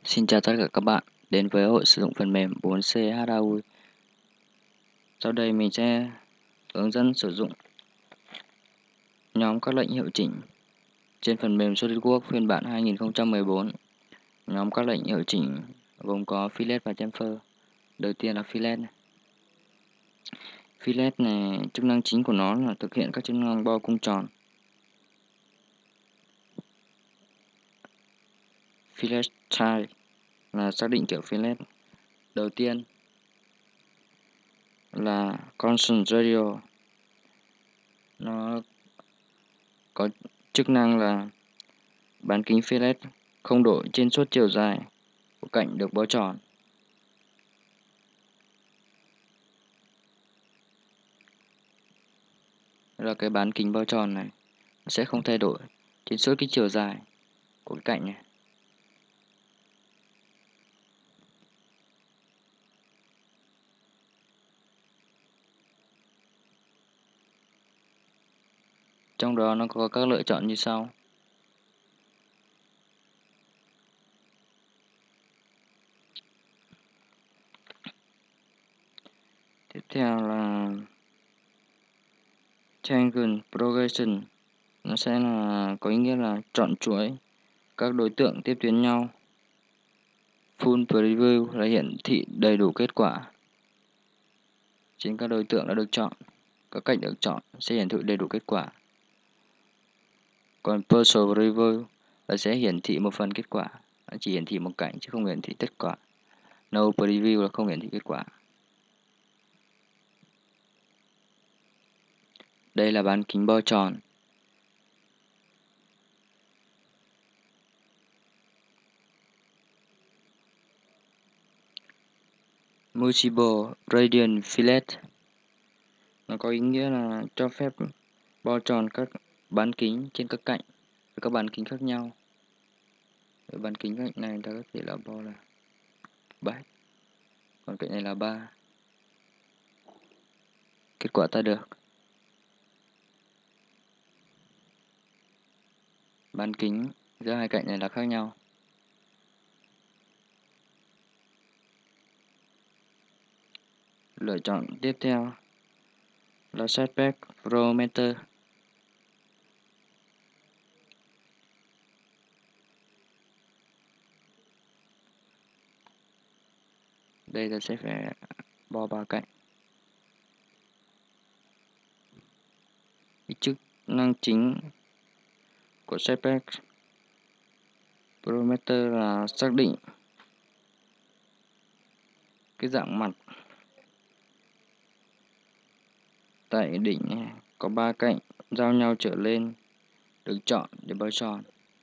Xin chào tất cả các bạn đến với hội sử dụng phần mềm 4C HAUI. Sau đây mình sẽ hướng dẫn sử dụng nhóm các lệnh hiệu chỉnh trên phần mềm SolidWorks phiên bản 2014. Nhóm các lệnh hiệu chỉnh gồm có fillet và chamfer. Đầu tiên là fillet. Fillet này chức năng chính của nó là thực hiện các chức năng bo cung tròn. Fillet type là xác định kiểu fillet. Đầu tiên là constant radius. Nó có chức năng là bán kính fillet không đổi trên suốt chiều dài của cạnh được bo tròn. Là cái bán kính bo tròn này nó sẽ không thay đổi trên suốt cái chiều dài của cái cạnh này. Trong đó nó có các lựa chọn như sau. Tiếp theo là Triangle Progression. Nó sẽ là có ý nghĩa là chọn chuỗi các đối tượng tiếp tuyến nhau. Full Preview là hiển thị đầy đủ kết quả trên các đối tượng đã được chọn. Các cạnh được chọn sẽ hiển thị đầy đủ kết quả. Còn Partial Preview là sẽ hiển thị một phần kết quả, chỉ hiển thị một cạnh chứ không hiển thị tất cả. No Preview là không hiển thị kết quả. Đây là bán kính bo tròn. Multiple Radian Fillet. Nó có ý nghĩa là cho phép bo tròn các bán kính trên các cạnh với các bán kính khác nhau. Với bán kính cạnh này ta có thể là bo là 7, còn cạnh này là 3. Kết quả ta được bán kính giữa hai cạnh này là khác nhau. Lựa chọn tiếp theo là Setback Parameter. Đây ta sẽ phải bo 3 cạnh. Cái chức năng chính của Setback Parameter là xác định cái dạng mặt tại đỉnh có 3 cạnh giao nhau trở lên được chọn để bo tròn.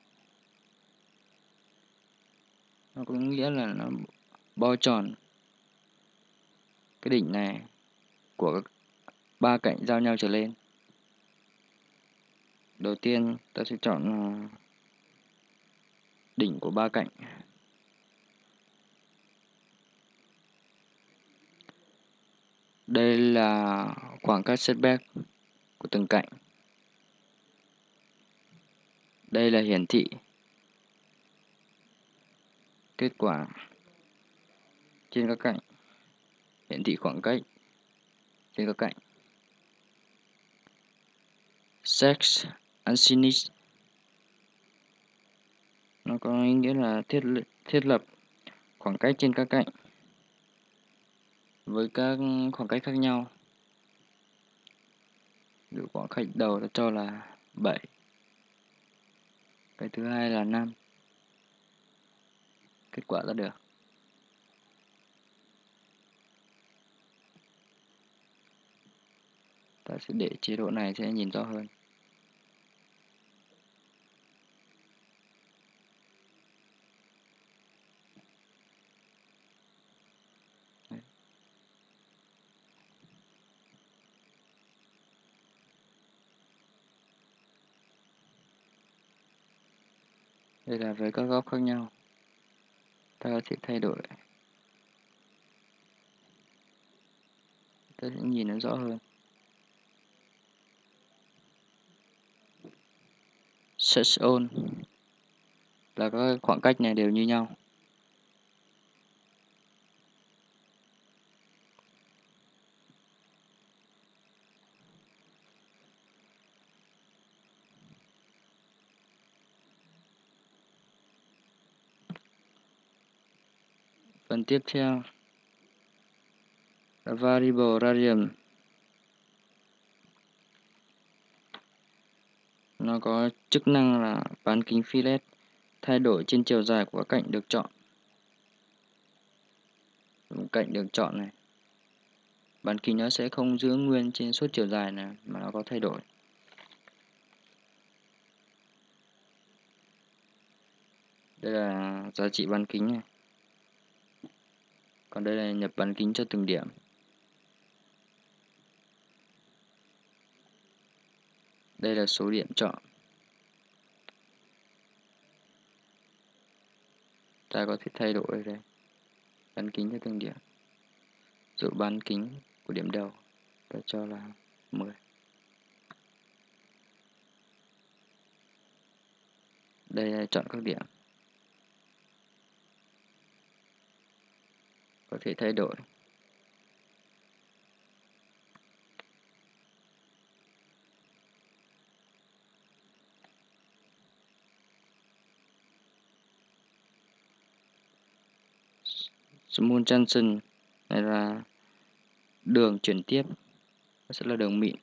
Nó có nghĩa là nó bo tròn cái đỉnh này của 3 cạnh giao nhau trở lên. Đầu tiên ta sẽ chọn đỉnh của 3 cạnh. Đây là khoảng cách setback của từng cạnh. Đây là hiển thị kết quả trên các cạnh, hiển thị khoảng cách trên các cạnh. Set Unfinished. Nó có ý nghĩa là thiết lập khoảng cách trên các cạnh với các khoảng cách khác nhau. Ví dụ khoảng cách đầu ta cho là 7, cái thứ hai là 5. Kết quả ra được. Ta sẽ để chế độ này sẽ nhìn rõ hơn. Đây là với các góc khác nhau. Ta có thể thay đổi. Ta sẽ nhìn nó rõ hơn. Search on là các khoảng cách này đều như nhau. Phần tiếp theo là variable radius. Nó có chức năng là bán kính fillet thay đổi trên chiều dài của các cạnh được chọn. Cạnh được chọn này, bán kính nó sẽ không giữ nguyên trên suốt chiều dài này mà nó có thay đổi. Đây là giá trị bán kính này. Còn đây là nhập bán kính cho từng điểm. Đây là số điểm chọn. Ta có thể thay đổi ở đây. Bán kính cho từng điểm. Dụ bán kính của điểm đầu ta cho là 10. Đây là chọn các điểm. Có thể thay đổi. Smooth junction này là đường chuyển tiếp, nó sẽ là đường mịn.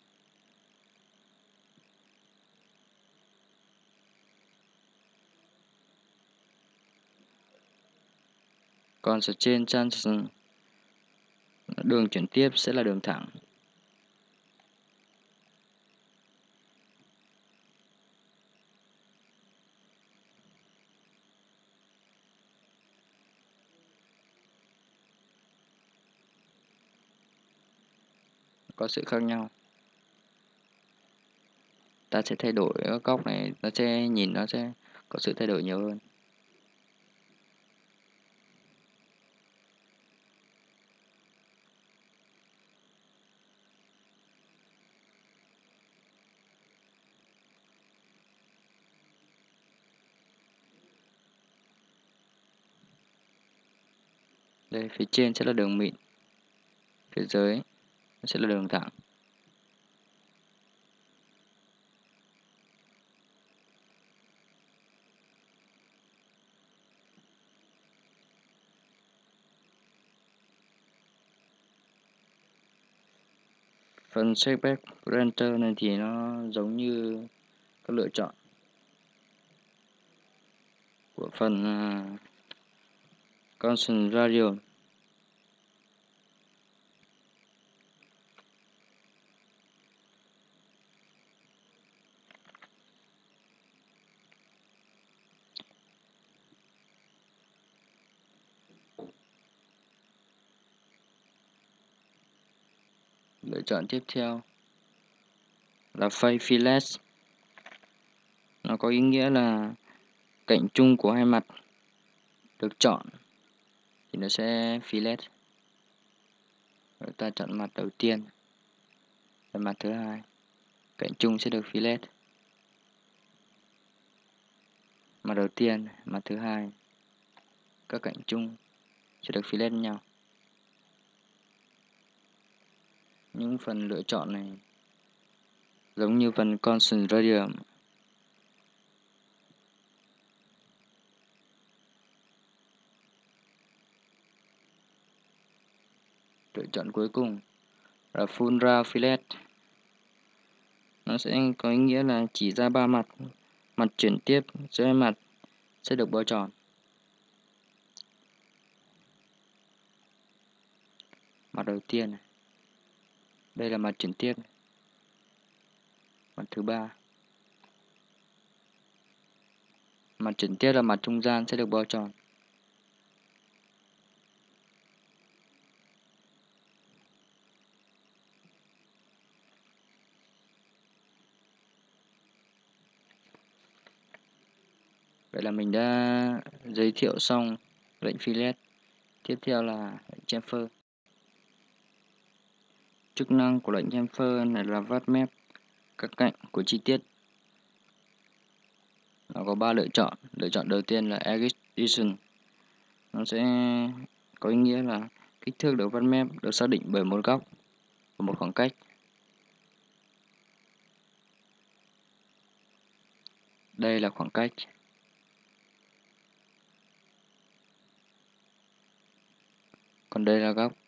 Còn strain junction, đường chuyển tiếp sẽ là đường thẳng. Có sự khác nhau. Ta sẽ thay đổi các góc này, nó sẽ nhìn nó sẽ có sự thay đổi nhiều hơn. Đây, phía trên sẽ là đường mịn, phía dưới nó sẽ là đường thẳng. Phần setback center này thì nó giống như các lựa chọn của phần constant radius. Lựa chọn tiếp theo là face fillet. Nó có ý nghĩa là cạnh chung của hai mặt được chọn thì nó sẽ fillet. Rồi ta chọn mặt đầu tiên và mặt thứ hai, cạnh chung sẽ được fillet. Mặt đầu tiên, mặt thứ hai, các cạnh chung sẽ được fillet nhau. Những phần lựa chọn này giống như phần constant radius. Lựa chọn cuối cùng là full round fillet. Nó sẽ có ý nghĩa là chỉ ra ba mặt, mặt chuyển tiếp giữa hai mặt sẽ được bao tròn. Mặt đầu tiên này, đây là mặt chuyển tiếp. Mặt thứ ba, mặt chuyển tiếp là mặt trung gian sẽ được bao tròn. Vậy là mình đã giới thiệu xong lệnh fillet. Tiếp theo là lệnh chamfer. Chức năng của lệnh chamfer này là vắt mép các cạnh của chi tiết. Nó có 3 lựa chọn. Lựa chọn đầu tiên là extrusion. Nó sẽ có ý nghĩa là kích thước được vắt mép được xác định bởi một góc và một khoảng cách. Đây là khoảng cách. Còn đây là góc.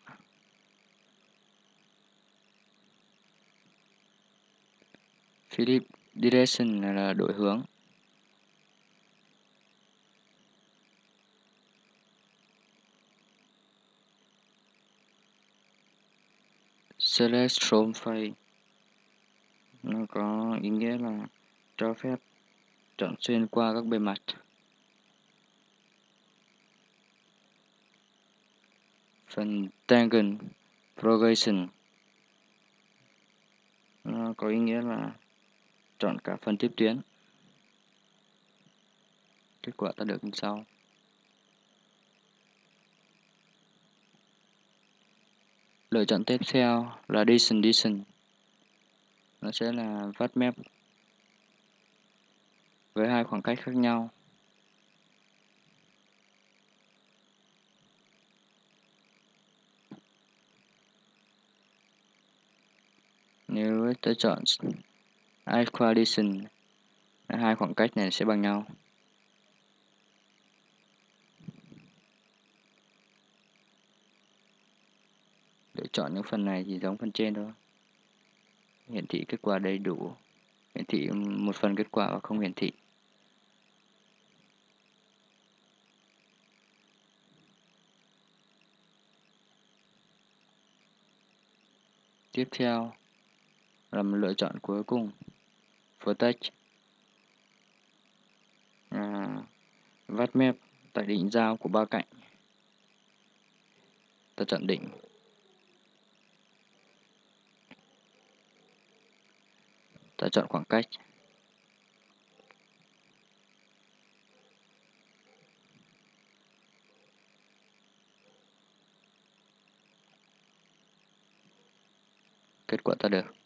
Flip direction là đổi hướng. Select from face nó có ý nghĩa là cho phép chọn xuyên qua các bề mặt. Phần tangent progression nó có ý nghĩa là chọn cả phần tiếp tuyến. Kết quả ta được như sau. Lựa chọn tiếp theo là descending. Nó sẽ là vắt mép với hai khoảng cách khác nhau. Nếu ta chọn equidistant, hai khoảng cách này sẽ bằng nhau. Lựa chọn những phần này thì giống phần trên thôi. Hiển thị kết quả đầy đủ, hiển thị một phần kết quả và không hiển thị. Tiếp theo là một lựa chọn cuối cùng, vertex. Vắt mép tại đỉnh giao của ba cạnh. Ta chọn đỉnh. Ta chọn khoảng cách. Kết quả ta được.